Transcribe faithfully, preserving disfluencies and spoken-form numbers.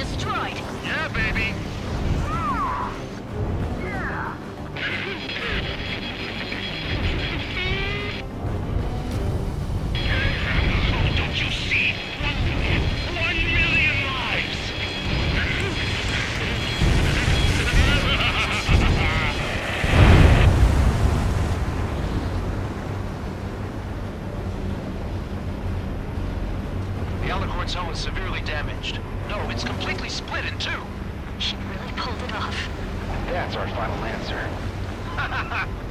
destroyed. Yeah, baby. Oh, don't you see? One, one million lives. The Alicorn's hull is severely damaged. No, it's completely split in two. She really pulled it off. That's our final answer.